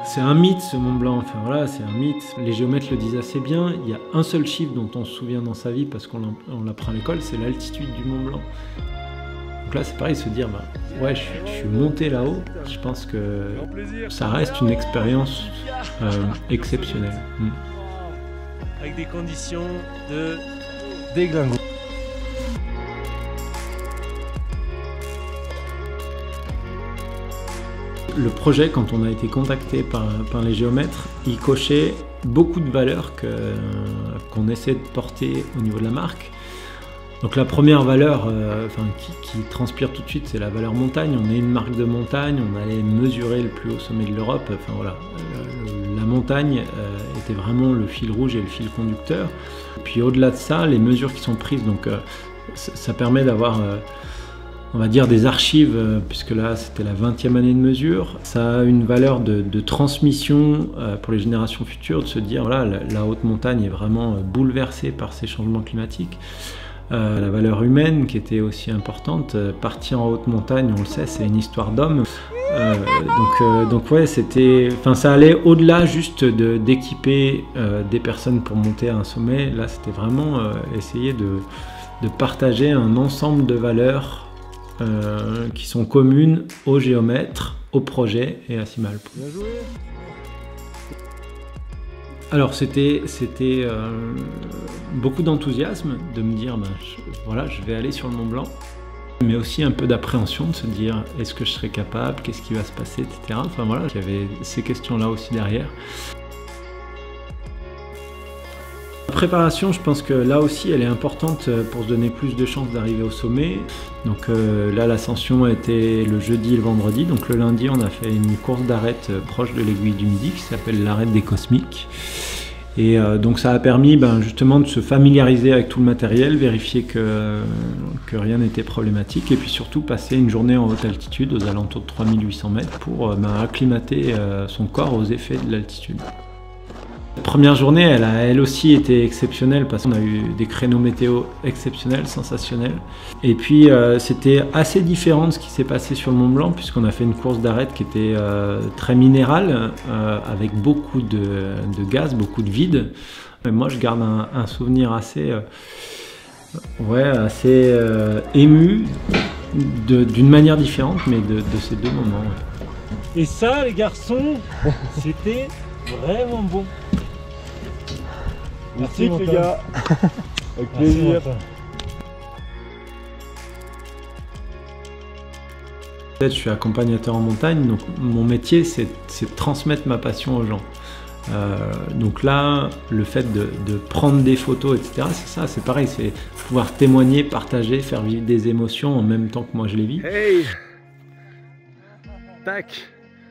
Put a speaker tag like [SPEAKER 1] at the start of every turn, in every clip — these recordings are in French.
[SPEAKER 1] C'est un mythe ce Mont Blanc, enfin voilà, c'est un mythe. Les géomètres le disent assez bien, il y a un seul chiffre dont on se souvient dans sa vie parce qu'on l'apprend à l'école, c'est l'altitude du Mont Blanc. Donc là c'est pareil, se dire, bah, ouais je suis monté là-haut, je pense que ça reste une expérience exceptionnelle.
[SPEAKER 2] Avec des conditions de déglingo.
[SPEAKER 1] Le projet, quand on a été contacté par les géomètres, il cochait beaucoup de valeurs qu'on essaie de porter au niveau de la marque. Donc la première valeur qui transpire tout de suite, c'est la valeur montagne. On est une marque de montagne, on allait mesurer le plus haut sommet de l'Europe. Enfin voilà, la montagne était vraiment le fil rouge et le fil conducteur. Puis au-delà de ça, les mesures qui sont prises, donc ça permet d'avoir on va dire des archives, puisque là c'était la 20e année de mesure. Ça a une valeur de transmission pour les générations futures, de se dire voilà, la haute montagne est vraiment bouleversée par ces changements climatiques. La valeur humaine qui était aussi importante, partir en haute montagne, on le sait, c'est une histoire d'homme. Donc ouais, ça allait au-delà juste d'équiper des personnes pour monter à un sommet. Là c'était vraiment essayer de partager un ensemble de valeurs qui sont communes aux géomètres, au projet et à Simalp.
[SPEAKER 2] Bien joué.
[SPEAKER 1] Alors c'était beaucoup d'enthousiasme de me dire voilà, je vais aller sur le Mont Blanc, mais aussi un peu d'appréhension de se dire est-ce que je serai capable, qu'est-ce qui va se passer, etc. Enfin voilà, il y avait ces questions-là aussi derrière. La préparation, je pense que là aussi elle est importante pour se donner plus de chances d'arriver au sommet. Donc là l'ascension a été le jeudi et le vendredi, donc le lundi on a fait une course d'arête proche de l'aiguille du Midi qui s'appelle l'arête des Cosmiques. Et donc ça a permis justement de se familiariser avec tout le matériel, vérifier que rien n'était problématique et puis surtout passer une journée en haute altitude aux alentours de 3800 mètres pour acclimater son corps aux effets de l'altitude. La première journée, elle a elle aussi été exceptionnelle parce qu'on a eu des créneaux météo exceptionnels, sensationnels. Et puis c'était assez différent de ce qui s'est passé sur le Mont Blanc puisqu'on a fait une course d'arête qui était très minérale, avec beaucoup de gaz, beaucoup de vide. Et moi je garde un souvenir assez ému d'une manière différente mais de ces deux moments. Ouais.
[SPEAKER 2] Et ça les garçons, c'était vraiment bon.
[SPEAKER 3] Merci les gars. Avec plaisir.
[SPEAKER 1] Je suis accompagnateur en montagne, donc mon métier c'est de transmettre ma passion aux gens. Donc là, le fait de prendre des photos, etc., c'est ça, c'est pareil, c'est pouvoir témoigner, partager, faire vivre des émotions en même temps que moi je les vis.
[SPEAKER 3] Hey. Tac.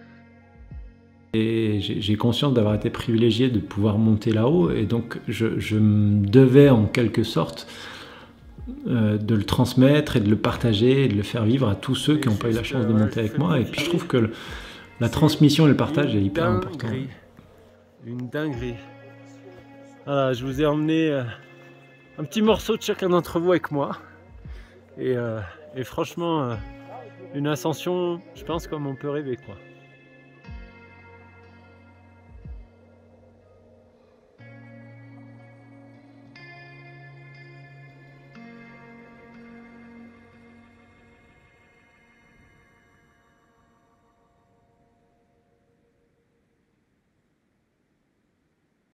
[SPEAKER 1] Et j'ai conscience d'avoir été privilégié de pouvoir monter là-haut et donc je me devais en quelque sorte de le transmettre et de le partager et de le faire vivre à tous ceux qui n'ont pas eu la chance de monter avec moi. Et puis je trouve que la transmission et le partage est hyper important.
[SPEAKER 2] Une dinguerie. Voilà, je vous ai emmené un petit morceau de chacun d'entre vous avec moi. Et franchement, une ascension, je pense, comme on peut rêver, quoi.